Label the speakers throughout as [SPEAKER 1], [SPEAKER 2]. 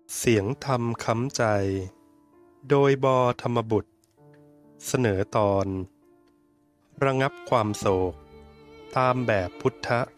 [SPEAKER 1] เสียงธรรมค้ำใจโดยบอธรรมบุตรเสนอตอนระงับความโศกตามแบบพุทธะ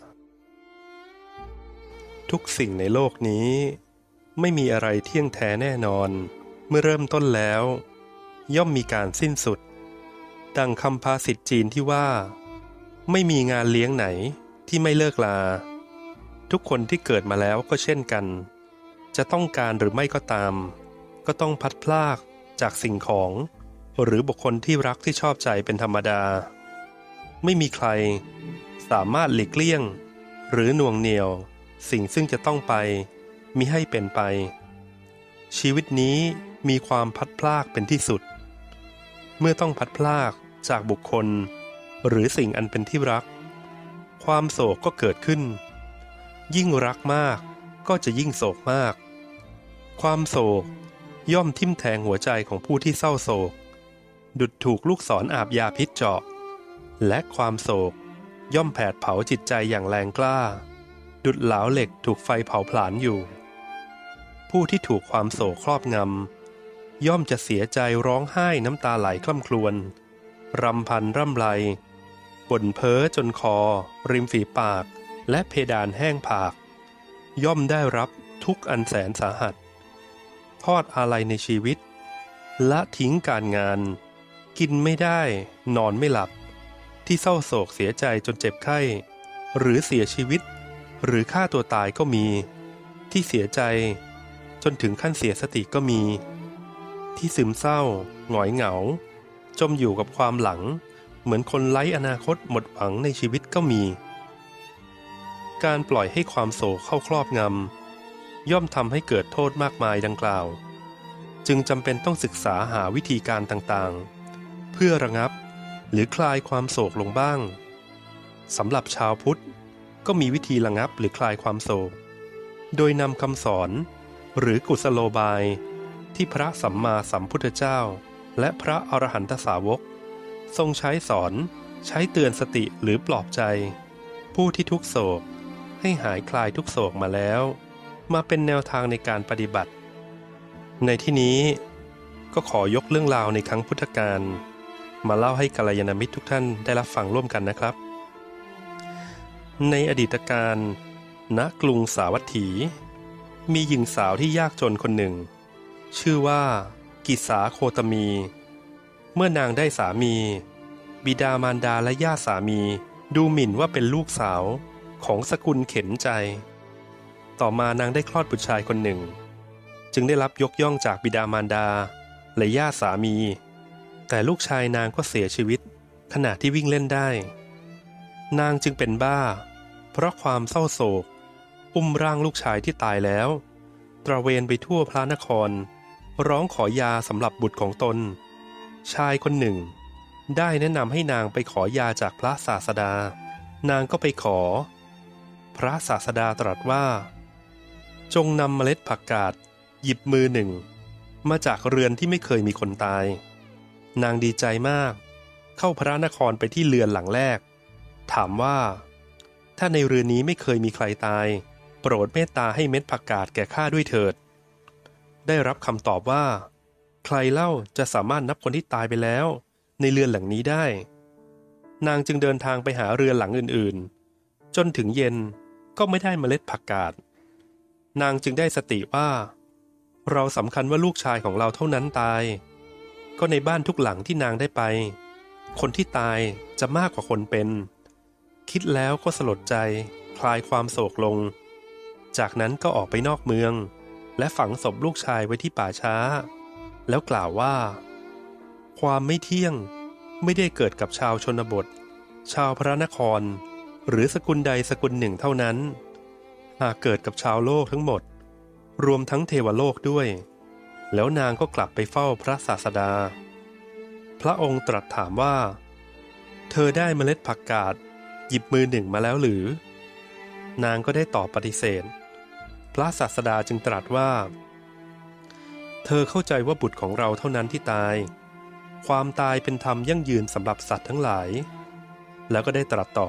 [SPEAKER 1] ทุกสิ่งในโลกนี้ไม่มีอะไรเที่ยงแท้แน่นอนเมื่อเริ่มต้นแล้วย่อมมีการสิ้นสุดดังคำภาษิตจีนที่ว่าไม่มีงานเลี้ยงไหนที่ไม่เลิกลาทุกคนที่เกิดมาแล้วก็เช่นกันจะต้องการหรือไม่ก็ตามก็ต้องพัดพรากจากสิ่งของหรือบุคคลที่รักที่ชอบใจเป็นธรรมดาไม่มีใครสามารถหลีกเลี่ยงหรือหน่วงเหนี่ยวสิ่งซึ่งจะต้องไปมิให้เป็นไปชีวิตนี้มีความพัดพรากเป็นที่สุดเมื่อต้องพัดพรากจากบุคคลหรือสิ่งอันเป็นที่รักความโศกก็เกิดขึ้นยิ่งรักมากก็จะยิ่งโศกมากความโศกย่อมทิ่มแทงหัวใจของผู้ที่เศร้าโศกดุจถูกลูกศรอาบยาพิษเจาะและความโศกย่อมแผดเผาจิตใจอย่างแรงกล้าดุจเหลาเหล็กถูกไฟเผาผลาญอยู่ผู้ที่ถูกความโศกครอบงำย่อมจะเสียใจร้องไห้น้ำตาไหลคล่ำครวญรำพันร่ำไรบ่นเพ้อจนคอริมฝีปากและเพดานแห้งผากย่อมได้รับทุกข์อันแสนสาหัสทอดอาลัยในชีวิตละทิ้งการงานกินไม่ได้นอนไม่หลับที่เศร้าโศกเสียใจจนเจ็บไข้หรือเสียชีวิตหรือฆ่าตัวตายก็มีที่เสียใจจนถึงขั้นเสียสติก็มีที่ซึมเศร้าหงอยเหงาจมอยู่กับความหลังเหมือนคนไร้อนาคตหมดหวังในชีวิตก็มีการปล่อยให้ความโศกเข้าครอบงำย่อมทำให้เกิดโทษมากมายดังกล่าวจึงจำเป็นต้องศึกษาหาวิธีการต่างๆเพื่อระงับหรือคลายความโศกลงบ้างสำหรับชาวพุทธก็มีวิธีระงับหรือคลายความโศกโดยนำคำสอนหรือกุศโลบายที่พระสัมมาสัมพุทธเจ้าและพระอรหันตสาวกทรงใช้สอนใช้เตือนสติหรือปลอบใจผู้ที่ทุกโศกให้หายคลายทุกโศกมาแล้วมาเป็นแนวทางในการปฏิบัติในที่นี้ก็ขอยกเรื่องราวในครั้งพุทธกาลมาเล่าให้กัลยาณมิตรทุกท่านได้รับฟังร่วมกันนะครับในอดีตการณกรุงสาวัตถีมีหญิงสาวที่ยากจนคนหนึ่งชื่อว่ากิสาโคตมีเมื่อนางได้สามีบิดามารดาและญาติสามีดูหมิ่นว่าเป็นลูกสาวของสกุลเข็นใจต่อมานางได้คลอดบุตรชายคนหนึ่งจึงได้รับยกย่องจากบิดามารดาและญาติสามีแต่ลูกชายนางก็เสียชีวิตขณะที่วิ่งเล่นได้นางจึงเป็นบ้าเพราะความเศร้าโศกอุ้มร่างลูกชายที่ตายแล้วตระเวนไปทั่วพระนครร้องขอยาสำหรับบุตรของตนชายคนหนึ่งได้แนะนำให้นางไปขอยาจากพระศาสดานางก็ไปขอพระศาสดาตรัสว่าจงนำเมล็ดผักกาดหยิบมือหนึ่งมาจากเรือนที่ไม่เคยมีคนตายนางดีใจมากเข้าพระนครไปที่เรือนหลังแรกถามว่าถ้าในเรือนนี้ไม่เคยมีใครตายโปรดเมตตาให้เม็ดผักกาดแก่ข้าด้วยเถิดได้รับคำตอบว่าใครเล่าจะสามารถนับคนที่ตายไปแล้วในเรือนหลังนี้ได้นางจึงเดินทางไปหาเรือนหลังอื่นๆจนถึงเย็นก็ไม่ได้เมล็ดผักกาดนางจึงได้สติว่าเราสำคัญว่าลูกชายของเราเท่านั้นตายก็ในบ้านทุกหลังที่นางได้ไปคนที่ตายจะมากกว่าคนเป็นคิดแล้วก็สลดใจคลายความโศกลงจากนั้นก็ออกไปนอกเมืองและฝังศพลูกชายไว้ที่ป่าช้าแล้วกล่าวว่าความไม่เที่ยงไม่ได้เกิดกับชาวชนบทชาวพระนครหรือสกุลใดสกุลหนึ่งเท่านั้นหากเกิดกับชาวโลกทั้งหมดรวมทั้งเทวโลกด้วยแล้วนางก็กลับไปเฝ้าพระศาสดาพระองค์ตรัสถามว่าเธอได้เมล็ดผักกาดหยิบมือหนึ่งมาแล้วหรือนางก็ได้ตอบปฏิเสธพระศาสดาจึงตรัสว่าเธอเข้าใจว่าบุตรของเราเท่านั้นที่ตายความตายเป็นธรรมยั่งยืนสำหรับสัตว์ทั้งหลายแล้วก็ได้ตรัสต่อ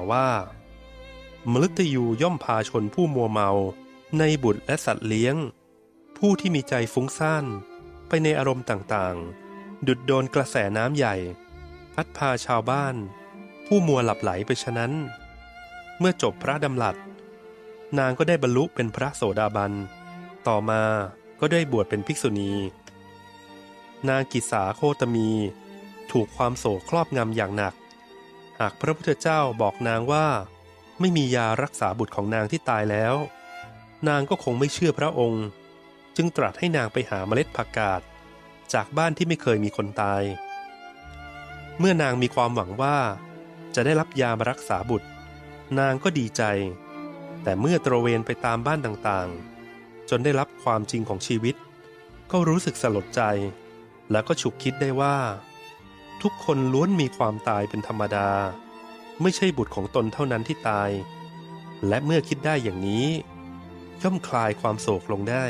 [SPEAKER 1] ว่ามฤตยูย่อมพาชนผู้มัวเมาในบุตรและสัตว์เลี้ยง ผผู้ที่มีใจฟุ้งซ่านไปในอารมณ์ต่างๆดุจโดนกระแสน้ำใหญ่พัดพาชาวบ้านผู้มัวหลับไหลไปฉะนั้นเมื่อจบพระดำรัสนางก็ได้บรรลุเป็นพระโสดาบันต่อมาก็ได้บวชเป็นภิกษุณีนางกิสาโคตมีถูกความโศกครอบงำอย่างหนักหากพระพุทธเจ้าบอกนางว่าไม่มียารักษาบุตรของนางที่ตายแล้วนางก็คงไม่เชื่อพระองค์จึงตรัสให้นางไปหาเมล็ดผักกาดจากบ้านที่ไม่เคยมีคนตายเมื่อนางมีความหวังว่าจะได้รับยามารักษาบุตรนางก็ดีใจแต่เมื่อตระเวนไปตามบ้านต่างๆจนได้รับความจริงของชีวิตก็รู้สึกสลดใจแล้วก็ฉุกคิดได้ว่าทุกคนล้วนมีความตายเป็นธรรมดาไม่ใช่บุตรของตนเท่านั้นที่ตายและเมื่อคิดได้อย่างนี้ย่อมคลายความโศกลงได้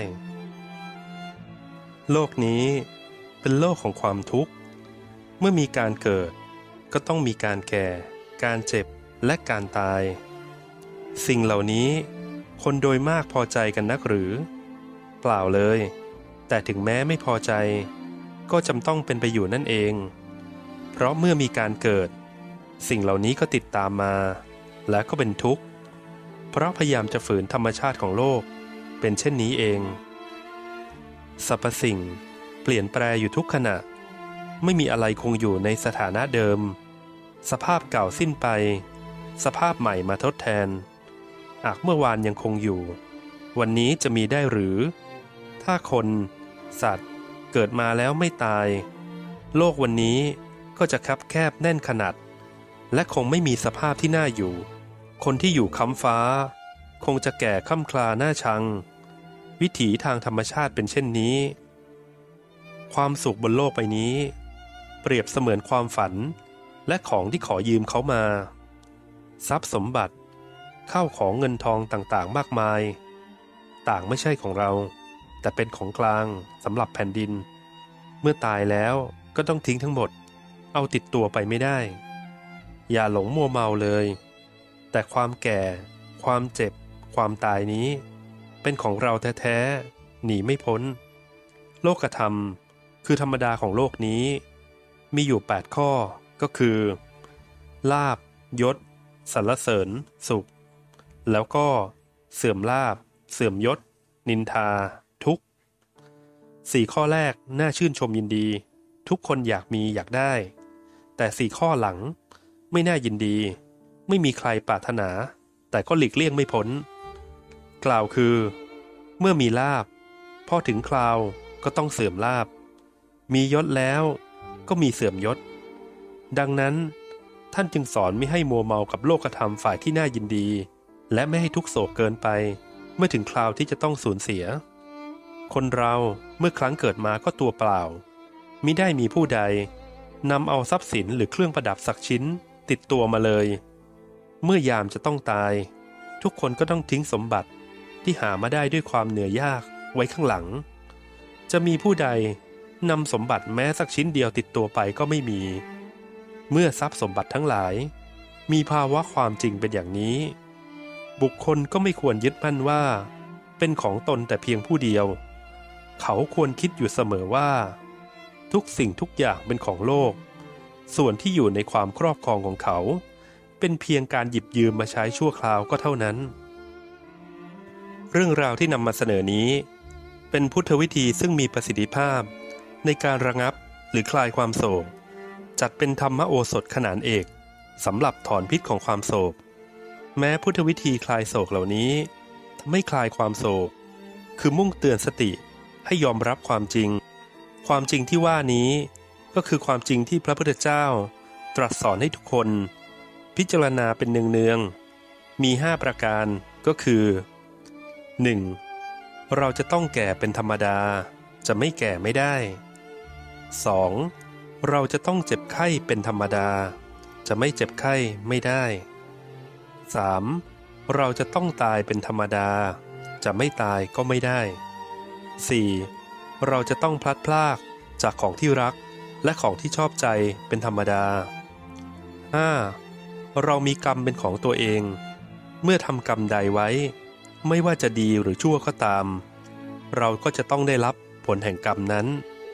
[SPEAKER 1] โลกนี้เป็นโลกของความทุกข์เมื่อมีการเกิดก็ต้องมีการแก่การเจ็บและการตายสิ่งเหล่านี้คนโดยมากพอใจกันนักหรือเปล่าเลยแต่ถึงแม้ไม่พอใจก็จำต้องเป็นไปอยู่นั่นเองเพราะเมื่อมีการเกิดสิ่งเหล่านี้ก็ติดตามมาและก็เป็นทุกข์เพราะพยายามจะฝืนธรรมชาติของโลกเป็นเช่นนี้เองสรรพสิ่งเปลี่ยนแปรอยู่ทุกขณะไม่มีอะไรคงอยู่ในสถานะเดิมสภาพเก่าสิ้นไปสภาพใหม่มาทดแทนหากเมื่อวานยังคงอยู่วันนี้จะมีได้หรือถ้าคนสัตว์เกิดมาแล้วไม่ตายโลกวันนี้ก็จะคับแคบแน่นขนาดและคงไม่มีสภาพที่น่าอยู่คนที่อยู่ค้ำฟ้าคงจะแก่ค่ำคลาหน้าชังวิถีทางธรรมชาติเป็นเช่นนี้ความสุขบนโลกใบนี้เปรียบเสมือนความฝันและของที่ขอยืมเขามาทรัพย์สมบัติข้าวของเงินทองต่างๆมากมายต่างไม่ใช่ของเราแต่เป็นของกลางสำหรับแผ่นดินเมื่อตายแล้วก็ต้องทิ้งทั้งหมดเอาติดตัวไปไม่ได้อย่าหลงมัวเมาเลยแต่ความแก่ความเจ็บความตายนี้เป็นของเราแท้ๆหนีไม่พ้นโลกธรรมคือธรรมดาของโลกนี้มีอยู่8ข้อก็คือลาภยศสรรเสริญสุขแล้วก็เสื่อมลาภเสื่อมยศนินทาทุกข์4ข้อแรกน่าชื่นชมยินดีทุกคนอยากมีอยากได้แต่4ข้อหลังไม่น่ายินดีไม่มีใครปรารถนาแต่ก็หลีกเลี่ยงไม่พ้นกล่าวคือเมื่อมีลาภพอถึงคราวก็ต้องเสื่อมลาภมียศแล้วก็มีเสื่อมยศดังนั้นท่านจึงสอนไม่ให้มัวเมากับโลกธรรมฝ่ายที่น่ายินดีและไม่ให้ทุกโศกเกินไปเมื่อถึงคราวที่จะต้องสูญเสียคนเราเมื่อครั้งเกิดมาก็ตัวเปล่ามิได้มีผู้ใดนำเอาทรัพย์สินหรือเครื่องประดับสักชิ้นติดตัวมาเลยเมื่อยามจะต้องตายทุกคนก็ต้องทิ้งสมบัติที่หามาได้ด้วยความเหนื่อยยากไว้ข้างหลังจะมีผู้ใดนำสมบัติแม้สักชิ้นเดียวติดตัวไปก็ไม่มีเมื่อทรัพย์สมบัติทั้งหลายมีภาวะความจริงเป็นอย่างนี้บุคคลก็ไม่ควรยึดมั่นว่าเป็นของตนแต่เพียงผู้เดียวเขาควรคิดอยู่เสมอว่าทุกสิ่งทุกอย่างเป็นของโลกส่วนที่อยู่ในความครอบครองของเขาเป็นเพียงการหยิบยืมมาใช้ชั่วคราวก็เท่านั้นเรื่องราวที่นำมาเสนอนี้เป็นพุทธวิธีซึ่งมีประสิทธิภาพในการระงับหรือคลายความโศกจัดเป็นธรรมโอสถขนานเอกสำหรับถอนพิษของความโศกแม้พุทธวิธีคลายโศกเหล่านี้ไม่คลายความโศกคือมุ่งเตือนสติให้ยอมรับความจริงที่ว่านี้ก็คือความจริงที่พระพุทธเจ้าตรัสสอนให้ทุกคนพิจารณาเป็นเนืองๆมี5ประการก็คือ 1. เราจะต้องแก่เป็นธรรมดาจะไม่แก่ไม่ได้ 2. เราจะต้องเจ็บไข้เป็นธรรมดาจะไม่เจ็บไข้ไม่ได้ 3. เราจะต้องตายเป็นธรรมดาจะไม่ตายก็ไม่ได้ 4. เราจะต้องพลัดพรากจากของที่รักและของที่ชอบใจเป็นธรรมดา 5. เรามีกรรมเป็นของตัวเองเมื่อทำกรรมใดไว้ไม่ว่าจะดีหรือชั่วก็ตามเราก็จะต้องได้รับผลแห่งกรรมนั้น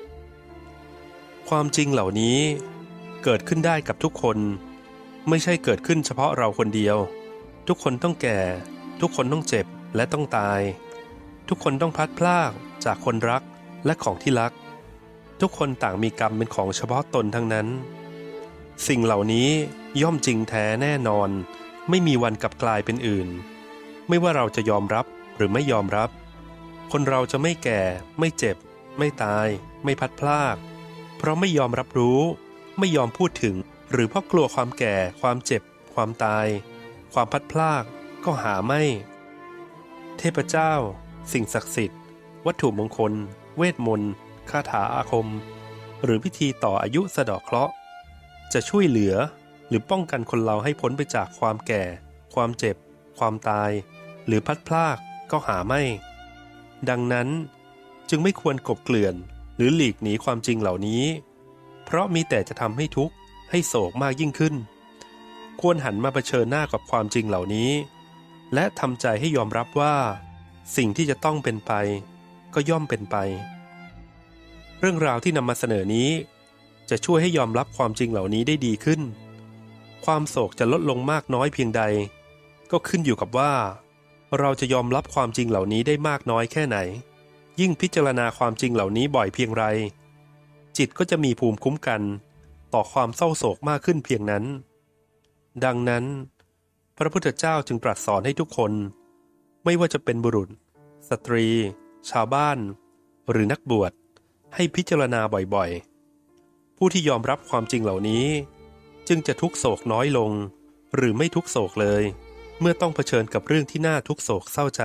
[SPEAKER 1] ความจริงเหล่านี้เกิดขึ้นได้กับทุกคนไม่ใช่เกิดขึ้นเฉพาะเราคนเดียวทุกคนต้องแก่ทุกคนต้องเจ็บและต้องตายทุกคนต้องพลัดพรากจากคนรักและของที่รักทุกคนต่างมีกรรมเป็นของเฉพาะตนทั้งนั้นสิ่งเหล่านี้ย่อมจริงแท้แน่นอนไม่มีวันกลับกลายเป็นอื่นไม่ว่าเราจะยอมรับหรือไม่ยอมรับคนเราจะไม่แก่ไม่เจ็บไม่ตายไม่พลัดพรากเพราะไม่ยอมรับรู้ไม่ยอมพูดถึงหรือเพราะกลัวความแก่ความเจ็บความตายความพลัดพรากก็หาไม่เทพเจ้าสิ่งศักดิ์สิทธิ์วัตถุมงคลเวทมนต์คาถาอาคมหรือพิธีต่ออายุสะเดาะเคราะห์จะช่วยเหลือหรือป้องกันคนเราให้พ้นไปจากความแก่ความเจ็บความตายหรือพลัดพรากก็หาไม่ดังนั้นจึงไม่ควรกลบเกลื่อนหรือหลีกหนีความจริงเหล่านี้เพราะมีแต่จะทำให้ทุกข์ให้โศกมากยิ่งขึ้นควรหันมาเผชิญหน้ากับความจริงเหล่านี้และทำใจให้ยอมรับว่าสิ่งที่จะต้องเป็นไปก็ย่อมเป็นไปเรื่องราวที่นำมาเสนอนี้จะช่วยให้ยอมรับความจริงเหล่านี้ได้ดีขึ้นความโศกจะลดลงมากน้อยเพียงใดก็ขึ้นอยู่กับว่าเราจะยอมรับความจริงเหล่านี้ได้มากน้อยแค่ไหนยิ่งพิจารณาความจริงเหล่านี้บ่อยเพียงไรจิตก็จะมีภูมิคุ้มกันต่อความเศร้าโศกมากขึ้นเพียงนั้นดังนั้นพระพุทธเจ้าจึงตรัสสอนให้ทุกคนไม่ว่าจะเป็นบุรุษสตรีชาวบ้านหรือนักบวชให้พิจารณาบ่อยๆผู้ที่ยอมรับความจริงเหล่านี้จึงจะทุกโศกน้อยลงหรือไม่ทุกโศกเลยเมื่อต้องเผชิญกับเรื่องที่น่าทุกโศกเศร้าใจ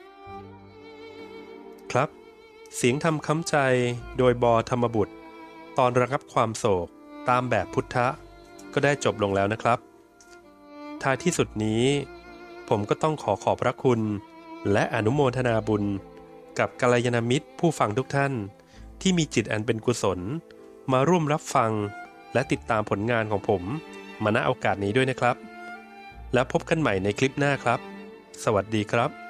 [SPEAKER 1] ครับเสียงธรรมค้ำใจโดยบธรรมบุตรตอนระงับความโศกตามแบบพุทธะก็ได้จบลงแล้วนะครับท้ายที่สุดนี้ผมก็ต้องขอบพระคุณและอนุโมทนาบุญกับกัลยาณมิตรผู้ฟังทุกท่านที่มีจิตอันเป็นกุศลมาร่วมรับฟังและติดตามผลงานของผมมาณโอกาสนี้ด้วยนะครับแล้วพบกันใหม่ในคลิปหน้าครับสวัสดีครับ